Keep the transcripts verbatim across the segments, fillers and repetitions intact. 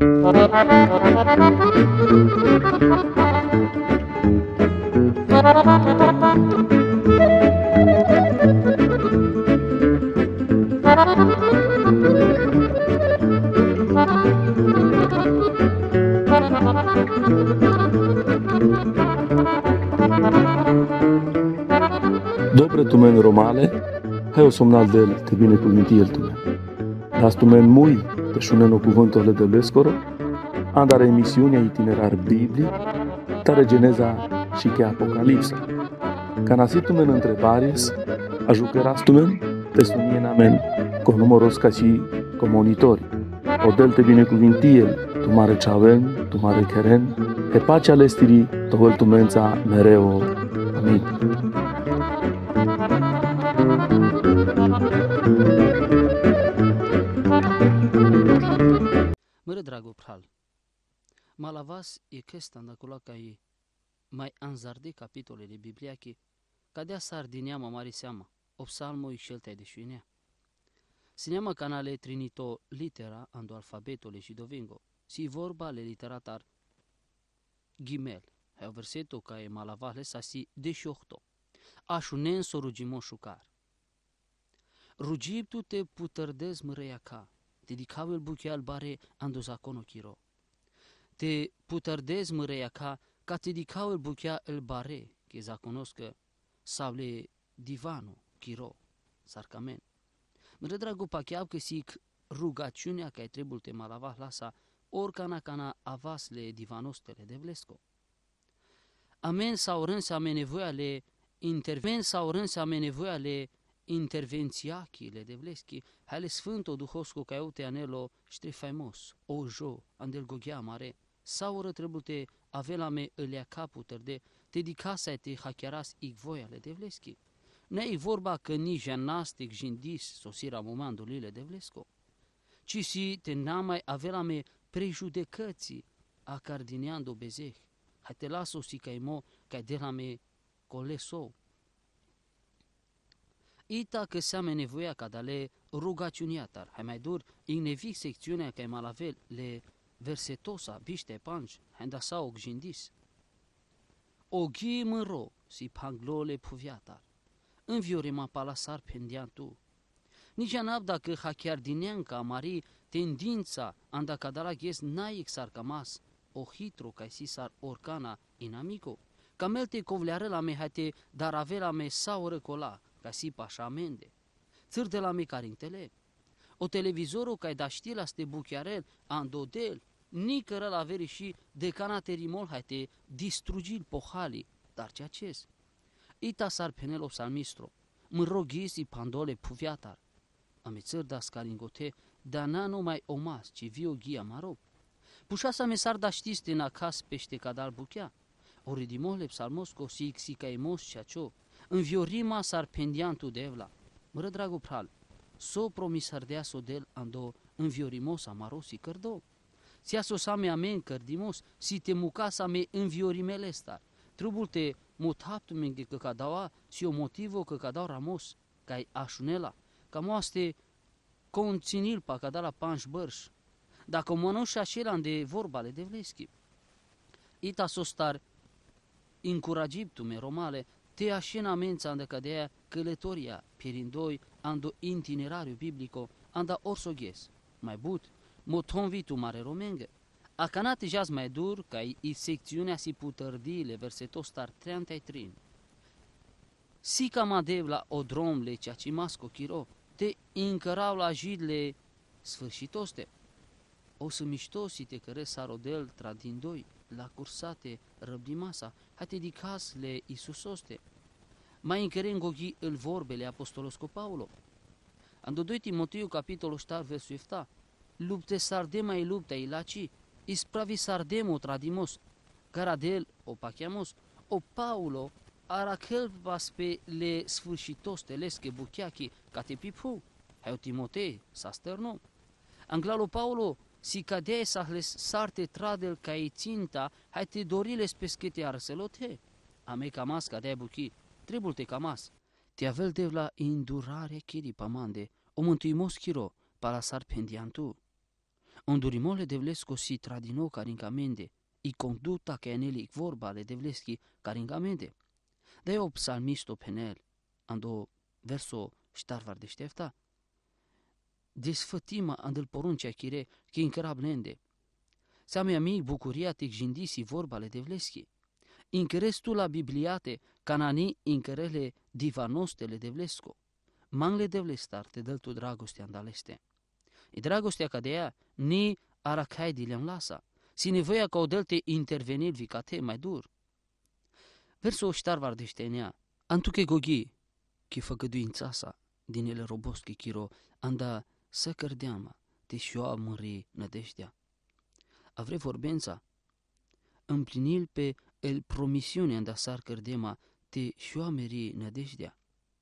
Dobre tu men romale, hai o somnal del te binecuvinti el tu men. Das tu men mui, te șuneno cuvântul de lescoro, andare emisiunea itinerar Biblie, tare Geneza și che Apocalipsa. Ca nasit tu men întrebares, ajucăras tu men, te sunien amen, con numeros ca și con monitori. O del te binecuvinti el, tu mare chaven, tu mare keren, e pacea lestirii, tohol tu mența mereu. Amin. Măre drago pral, malavas e kestan acolo ca e mai anzarde capitole de Biblia che cadea sardinia mari seama, o psalmo e scelta de șuinea. Sineama canale trinito litera ando alfabetole și dovingo, si vorba le literatar ghimel, e o verseto ca e malavas le sasi deșohto, așunen so rugimo șucar. Rugib tu te putărdez măreia ca, te dicau el bucheal bare ando zacono chiro. Te putărdez măreia ca, ca te dicau el buchea el bare, che zaconoscă sau le divano chiro, sarcamen. Mre drago pacheab că sic rugăciunea că ai trebul te malavas lasa oricana cana avas le divanostele de vlesco. Amen sau rând să ame nevoia le interven sau rând să ame nevoia le intervențiachile de vleschi, hale sfânto duhosco ca eute anelo ștre faimos, o jo, andel goghea mare, sau ră trebute avela me îlea capul tărde, te dicasa te hacheras ic voiale de vleschi. N-ai vorba că ni janastic jindis sosira momandulile de vlesco, ci si te n-amai avela me prejudecății a cardineando bezeh, hai te las-o si ca imo ca de la me colesou. Ita că seame nevoia ca dale rugăciunea tar, hai mai dur, ignevic secțiunea ca malavel le versetosa, biște panj, hai da sa ogjindis. O ghi măro, si panglole puviatar, înviorima palasar pendian tu. Nici anab dacă hachiar dineanca mari tendința anda cadala ghes naic sarcamas, o hitro ca si sar orcana inamico, camelte covleară la me hate dar avea me saură cola, ca si pașamende. Țăr de la me carintele. O televizorul ca da ști la ste buchiarel, andodel, nicără la veri și decana terimol hate distrugil pohali, dar ce acest? Ita sar penelo salmistro, mă roghisi pandole puviatar. Ame țăr da scaringote, da na nu mai omas, ci vio ghia maro. Pușa sa me sar da știste în acas pește cadal buchea. Ori dimole psalmosco si ixi ca emos ceacio. Înviorima sar pendiantu de evla. Mără drago pral, so promisardea so del ando înviorimos amarosi cărdo. Sia so sa me amen cărdimos, si te muca sa me înviorimele star. Trubul te mutaptu menge că cadaua, si o motivo că cadau ramos, ca-i așunela, ca moaste conținil pa cadala panș bărș. Dacă mănoși așelan de vorbale de vleschi. Ita so star incuragibtu me romale, te așena mența anda cadea călătoria pierindoi ando itinerariu biblico anda orsoghes. Mai but, moton vitu mare romengă. Acanate jas mai dur ca i secțiunea si putărdile versetos star treanta e trin. Si ca madev la odromle cea cimasco chiro, te încărau la jidle sfârșitoste. O să miștosi te căre sarodel tradindoi, la cursate răbdimasa, hate dicas le Isusoste. Mai încăre îngoghi îl vorbele apostolosco Paulo. Ando doi Timoteiu capitolul ștar versul efta, lupte sardema e lupta e laci, ispravi sardemo tradimos, caradel o pachiamos, o Paulo arachelvas pe le sfârșitoste lesche buchiachi ca te pipu, hai o Timotei sa sterno. Anglalo Paulo si cadea sa les sarte tradel ca e ținta, hai te doriles peschete arselote. Ame camas cadea buchi, trebul te camas. Te avel de la indurare chiri pamande, o mântuimos chiro, palasar pendiantu. Ondurimole devlesko si tradino carincamende, i conduta che aneli vorba le devleski carincamende. De o psalmisto penel, ando verso ștarvar de ștefta, desfătima andel poruncea chire, che incărablende. Seame amic bucuria tic jindisi vorba le devleski. Incăres tu la bibliate, canani incărele divanostele devlesko. Mangle devlestar te dăl tu dragostea andaleste. E dragostea ca de ea, ni aracai dileam lasa. Si nevoia ca o dălte intervenir vicate mai dur. Versul ștarvar de ștenea, antuche gogi, che făgăduința sa, din ele roboschi chiro, anda să cărdeama, te șoa mări nădejdea. Avre vorbența, împlinil pe el promisiunea anda sar cărdema, te șoa mări nădejdea.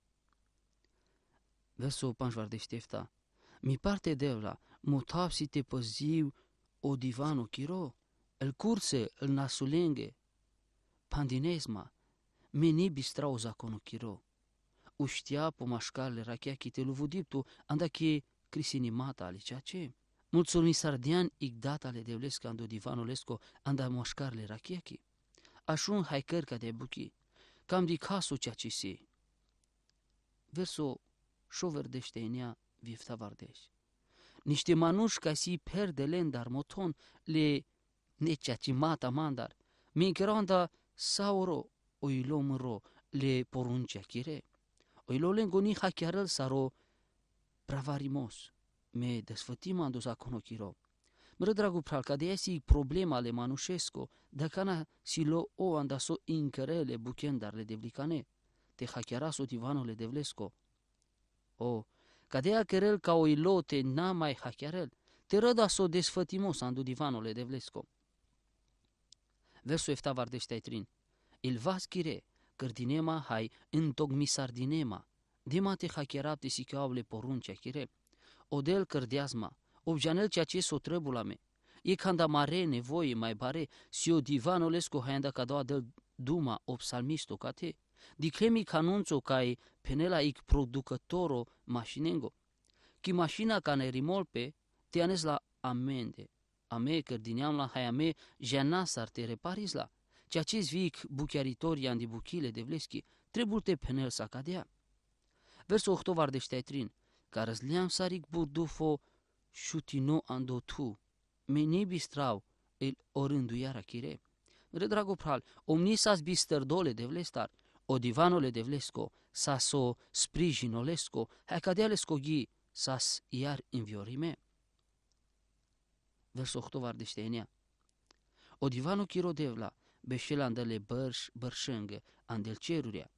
Versul panșvar de ștefta, mi parte devla, motav si te păziu o divano chiro, el curse, el nasulenge, pandinesma, meni bistrau zakono chiro. Uștia pomașcarle rachea chi te luvudiptu, anda che crisinimata alicea ce. Mulțumim sardian igdata ale devlesca ando divanolesco, anda moșcarle rachea chi. Așun hai cărca de buchi, cam di casu cea ci si. Verso șoverdește enea vifta vardeș. Niște manuși ca si perde lendar moton le necea ci mata mandar. Mincheranda sauro oilo măro le poruncea chire. Oilo lengo ni hachiarăl saro pravarimos. Me desfătima andu zakono chiro. Mră dragu pral, ca de esi problema ale manușesco, dăcana si lo o andaso incărele buchendarle devlicane. Te hachiaraso divanole devlesco. O, ca de ea cărel ca oilo te na mai hachiarel, te rădaso desfătimos andu divanole devlesco. Versul efta vardește trin. Il vas chire, cărdinema hai întocmi sardinema. Dima te hachiarap te sicaule poruncea chire. Odel cărdeazma, objanel ceea ce s-o trăbula me. E canda mare nevoie mai bare, si o divanolesco haenda ca doa del duma o psalmisto ca te. Di clemi canunțo cai penela ic producătoro mașinengo. Chi mașina ca ne rimolpe, te anes la amende. Ame cărdineam la hai ame janasar te reparis la. Ceea ce-ți vic buchiaritoria andi buchile de vleschi, trebuie te penel sa cadea. Versul ochtovar de șteatrin, ca răzleam saric burdufo șutino ando tu, meni bistrau el orânduiara chire. Re drago pral, omni sas bisterdole de vlestar, o divanole de vlesco, saso sprijinolesco, hai cadealesco ghi, sas iar inviorime. Versul ochtovar de șteenia. O divano chiro devla, beșel andele bărș, bărșângă, andel ceruria.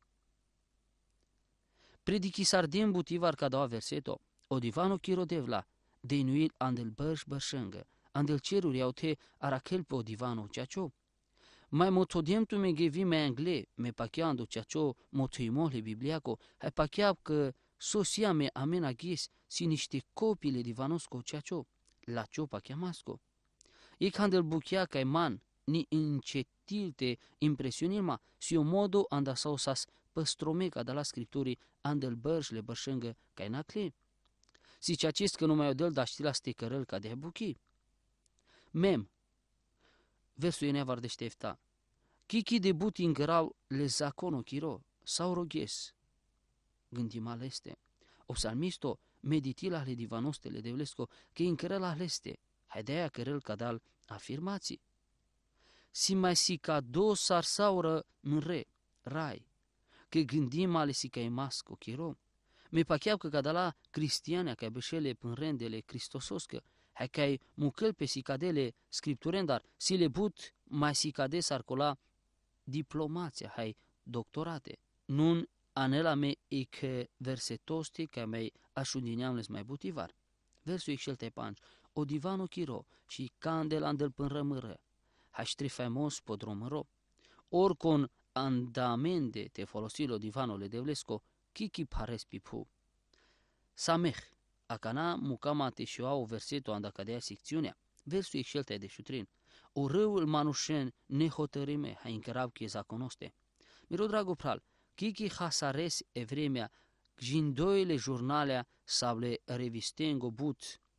Predichi sardim butivar ca doua verseto, o divano chiro devla, deinuil andel bărș, bărșângă, andel ceruria o te arachel pe o divano ceacio. Mai motodiem tu me gevi me angle, me pacheando ceacio motuimole bibliaco, hai pachea că sosia me amena ghis si niște copile divanosco ceacio, la cio pacheamasco. E candel buchea ca man, ni incetilte impresionilma, si o modo anda sau sas păstromeca de la scripturii andel bărș le bărșângă ca nacle. Si ceacist că nu mai o del da știla stecărăl ca de buchi. Mem, versul e nevar de ștefta. Kiki de buti încărau le zacono chiro, sau roghes. Gândim aleste. O psalmisto meditila le divanostele de vlesco, că încărăl aleste. Haidea cărăl cadal afirmații. Si mai si ca do sarsaură în re, rai, că gândim ale si ca e masco chiro. Me pacheau că cadala cristianea ca beșele până rendele cristososcă, hai ca e mucăl pe si cadele scripturendar, si le but mai si cade sarcola diplomația, hai doctorate. Nun anela me e că versetosti ca mei așundineam les mai butivar. Versul ixel te panci, o divano chiro și candela andel până rămâră. Haștri faimos podromăro. Oricon andamende te folosilo divanole de vlesco, kiki pares pipu. Sameh, acana mucama te șoa o verseto anda cadea secțiunea. Versul ixel te de șutrin. O râul manușen nehotărime ha încărau che zaconoste. Miro drago pral, kiki hasares evremea, jindoile jurnalea sau le revistengo but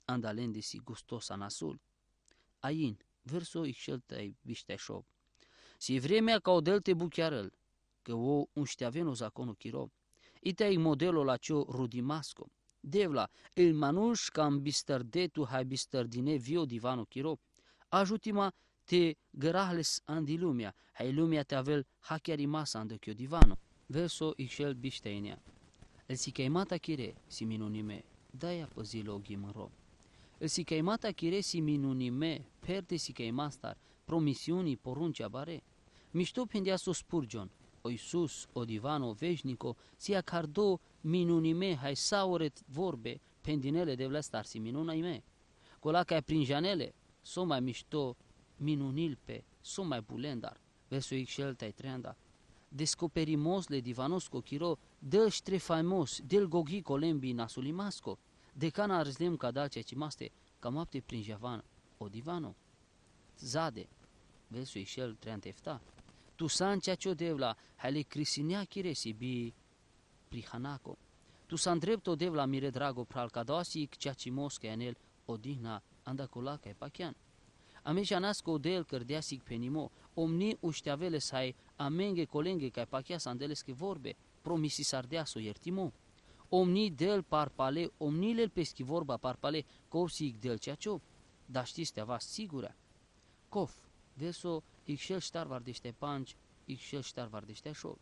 andalende si gustosa nasul. Ain, verso ixeltai bișteșov. Si vremea ca odel te buchiarăl, că o unșteaveno zaconul chiro. Itai modelul la cio rudimasco. Devla, il manuș cam bistărdetu hai bistărdine vio divano chiro. Ajutima te gărahles andi lumea, hai lumea te avel hachiari masa andăchio divano. Verso ixel bișteinea. El si caimata chire si minunime, daia păzilo ghimăro. El si caimata chire si minunime, perde si caimastar, promisiunii poruncea bare. Mișto pendea so Spurgeon, o Iisus, o divano veșnico, si acardo minunime, hai sauret vorbe, pendinele de vlestar si minuna ime. Cola ca prin janele, so mai mișto minunil pe, so mai bulendar, verso ixel tai treanda. Descoperimos le divanosco chiro, del ștre faimos, del gogi colembi nasulimasco, de cana arzlem ca dal ce cimaste, cam apte prin javan, o divano. Zade, verso ixel treanta efta. Tu san cea cio devla, hai le crisinea chire si bi prihanaco. Tu san drepto devla mire drago pral cadoasic cea cimos ca anel odihna andacola ca pachian. Ameja nasco del cărdeasic penimo, omni ușteavele sai amenge colenge ca pachia sandelesche vorbe, promisi sardeaso iertimo. Omni del parpale, omnilel peschi vorba parpale, copsic del cea cio, dar știți te vas sigura. Cof, verso ixel ștar vardește panci, ixel ștar vardește șol.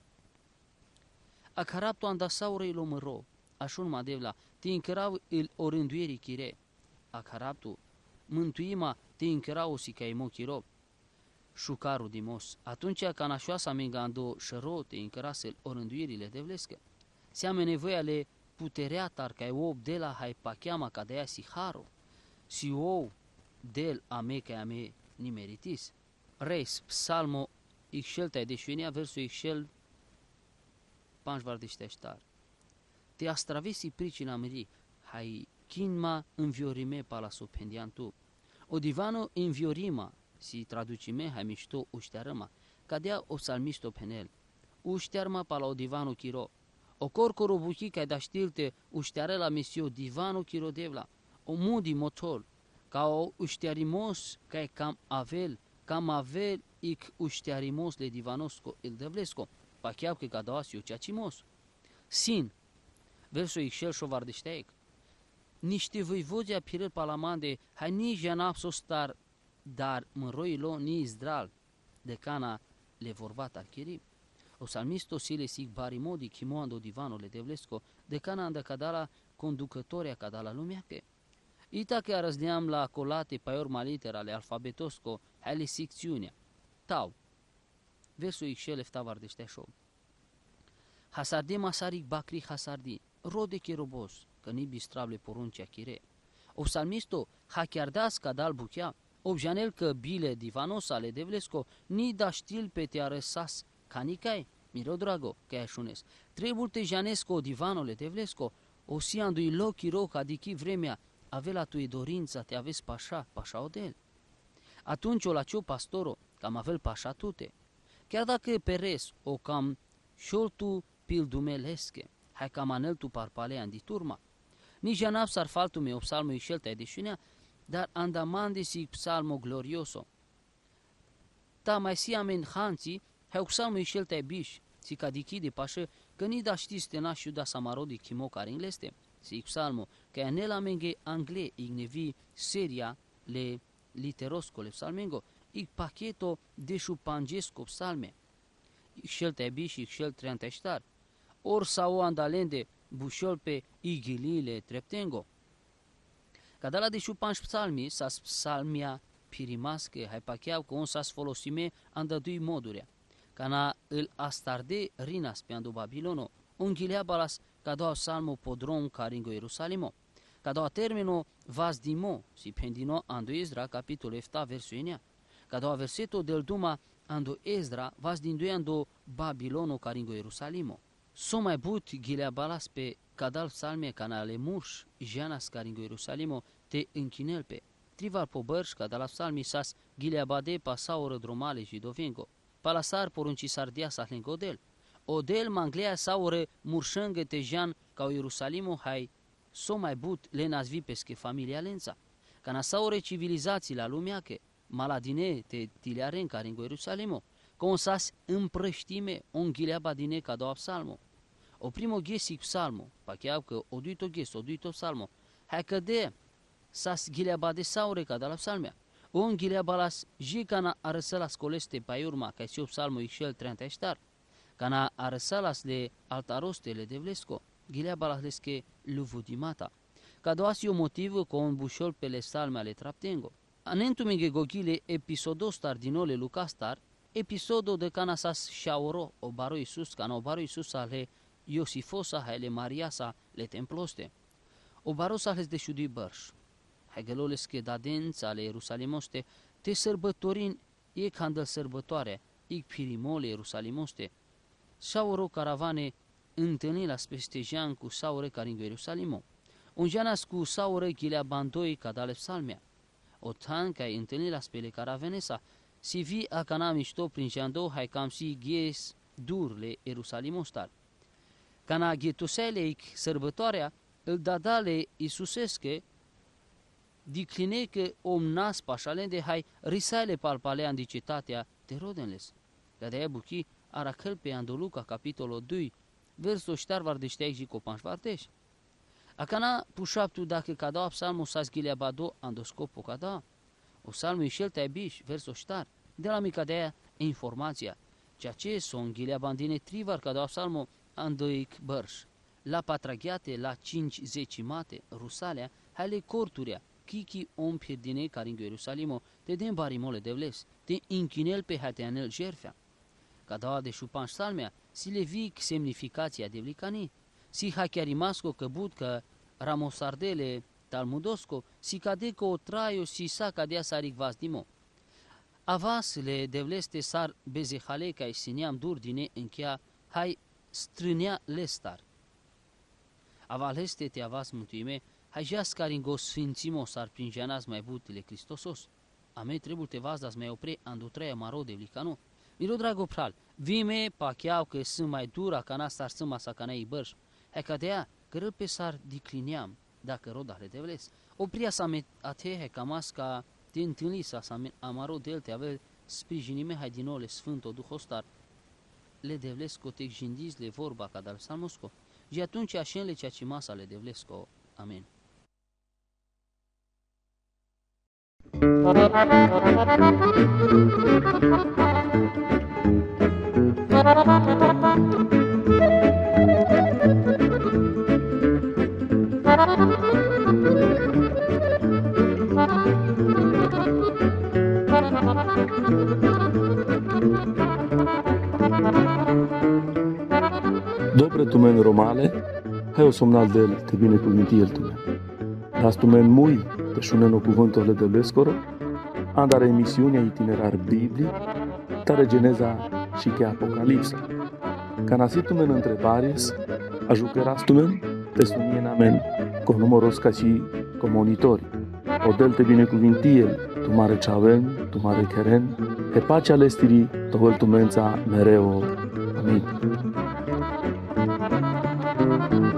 Acarapto andasaurei lo măro, așun madevla, te încărau il orânduierii chire. Acarapto, mântuima te încărau si ca imo chiro. Șucaru dimos, atunci ca nașoasa mengando șăro te încărase orânduierile de vlescă. Seame nevoia le puterea tar ca ob de la hai pacheama ca de aia si haro. Si ou del ame ca ame nimeritis. Reis, psalmo, ixel tai deșuenia, versul ixel, panș vardeșteștar. Te astravesi pricina meri, hai kinma înviorime palaso pendian tu. O divano înviorima, si traducime, hai mișto uștearăma, cadea o salmisto penel. Uștearma pala o divano chiro. O corcoro buchi ca da știlte ușteară la misio divano chiro devla. O mudi motor, ca o uștearimos ca cam avel, cam avel ic uștearimos le divanosco il devlesco, pa chiar că cadaasio ceacimos. Sin, verso ixel șovardeșteic. Niște voivodea pirel palamande, hai ni janapso star, dar măroilo ni izdral, de cana le vorvata chiri. O salmisto sile sig barimodi chimoando divano le devlesco, de cana anda cadala conducătoria cadala lumeache. Ita că arăzneam la colate paiorma literale alfabetosco, hai le secțiunea. Tau, versul ixel efta vardeșteșo. Hasardi masaric bacri hasardi, rode cherobos, că ni bistrable poruncea chire. O salmisto hachiardas cadal buchea, objanel că bile divanos ale devlesco, ni da știl pe te arăsas canicai, miro drago, că așunes. Trebul te janesco divanole devlesco, o si andui loc iroc adichi vremea, avea tu dorința te aveți pașa, pașa odel. Atunci o la cio pastoro, cam avel pașa tute. Chiar dacă e peres, o cam șoltu pildumelesche, hai cam anel tu parpalea di turma. Nici anap s-ar faltu me o psalmo ixel te deșunea, dar andamande si psalmo glorioso. Ta mai si amen hanții, hai o psalmo ixel te biș, si cadichi de pașă, că ni da știți te nașiu da samarodi chimo care ingleste. Si psalmo, că anel amenge angle ignevi seria le literosco le psalmengo, ig pacheto de șupangesco psalme. Ixel te biș, ixel treanteștar. Or sau andalende bușol pe igilile treptengo. Cadala de șupanș psalmi, sas psalmia pirimasche, hai pacheau că on sas folosime andădui modurea. Cana îl astarde rinas pe andu Babilono, unghilea balas ca doua salmo podrom caringo Ierusalimo. Ca doua termino vas dimo, si pendino andu Ezra capitol efta versuinea. Ca doua verseto del duma andu Ezra vas din doi andu Babilono caringo Ierusalimo. So mai but ghilea balas pe cadal psalme canale muș, janas caringo Ierusalimo te închinel pe. Trival pobărș cadala psalmi sas ghilea bade pasaură dromale și dovengo. Palasar porunci sardia sahlengodel. Odel manglea saure murșângă te jan ca Ierusalimo hai so mai but le nazvi pesche familia lenza. Cana saure civilizații la lumea că maladine te tiliaren care în Ierusalimo, con sas împrăștime on ghileaba dine ca doua psalmo. O primo ghesi psalmo, pa chiar că o duito ghes, o duito psalmo, hai că de sas ghileaba de saure ca de la psalmea. On ghileaba las jicana arăsălas coleste pa urma ca si o psalmo ixel treanta estar. Cana arăsălas de altarostele de vlesco, ghileaba las lesche luvudimata. Ca doua si o motivă cu un bușol pe le psalme ale traptengo. Anentumige gogile episodostar dinole lucastar, episodo de cana sas shaoro o baro Iisus, cana o baro Iisus ale Iosifosa hele Mariasa le temploste. O baro sales de șudui bărș. Hegeloles că dadența ale Ierusalimoste te sărbătorin e candel sărbătoare, ic pirimole Ierusalimoste. Shaoro caravane întâlni la spestejean cu saure caringo Ierusalimo. Un janas cu saure ghilea bandoi cadale psalmea. O tan ca întâlni la spele caravenesa, si vi a cana mișto prin jandou hai cam si ghies durle Ierusalimostar. Cana ghetusele ic sărbătoarea, îl dadale Iisusesche, dicline că om nas pașalen de hai risale palpalea andicetatea de rodenles. Gadea buchi aracăl pe Andoluca capitolul doi, versul ștar vardeșteai și copanș vardeș. Acana pușaptu dacă cada psalmul s-a zghilea bado andoscopo cada. O psalmul ieșel te biș, versul ștar, de la mica de aia informația. Ceea ce son ghilea bandine trivar cada psalmul andoic bărș. La patraghiate, la cinci zecimate, rusalea, hale corturea, kiki om pierdine caringo Ierusalimo, te den barimole de vles, te inchinel pe hateanel jerfea. Cada de șupan psalmea, si le vic semnificația de vlicanii. Si hachiarimasco că bud că ramosardele talmudosco, si cadeco o traio si sa cadea saric vasdimo. Avas le devleste sar bezehale ca sineam dur dine încheia hai strânea lestar. Avaleste te avas mântuime, hai jas caringo sfințimo sar prin janas mai butile Cristosos. Ame trebuie te vas das mai opre andu treia maro de vlicano. Miro drago pral, vime pa chiau că sunt mai dura ca n-astar sâma sa ca n-ai bărș. Hai ca dea, cărăl pe sar diclineam, dacă rodale de vles. Opria sa me atehe ca masca te întâlni sa sa amaro del te ave sprijinime hai din ole sfânto duhostar. Le devlesco te jindiz le vorba ca dal salmosco. Și atunci așenle ceea ce masa le devlesco. Amen. Dobre tu men romale, hai o somnal de el, te binecuvinti el tu men. Las tu men mui, te șuneno cuvântul de lescoro, andare emisiunea itinerar Biblie, tare Geneza și che Apocalipsa. Canasi tu men întrebares, ajucăras tu men, te sunien amen, con numeros ca și comunitori. O del te binecuvinti el, tu mare chaven, tu mare keren, e pacea lestirii, tovel tu mența mereu. Amin.